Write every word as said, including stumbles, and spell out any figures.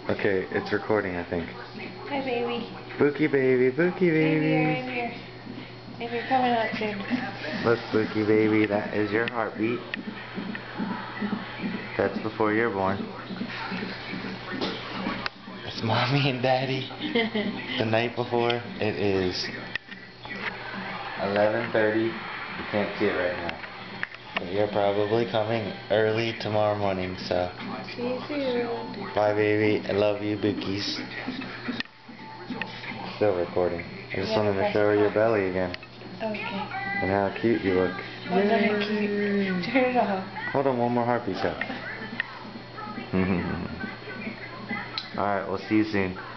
Okay, it's recording, I think. Hi, baby. Bookie baby, Bookie baby. I'm here, I'm here. If you're coming out soon. Look, Bookie baby, that is your heartbeat. That's before you're born. It's mommy and daddy. The night before, it is eleven thirty. You can't see it right now. But you're probably coming early tomorrow morning, so. See you soon. Bye, baby. I love you, Bookies. Still recording. I just Yeah, wanted to show her your belly again. Okay. And how cute you look. Oh, that's cute. Turn it off. Hold on, one more heartbeat, though. Alright, we'll see you soon.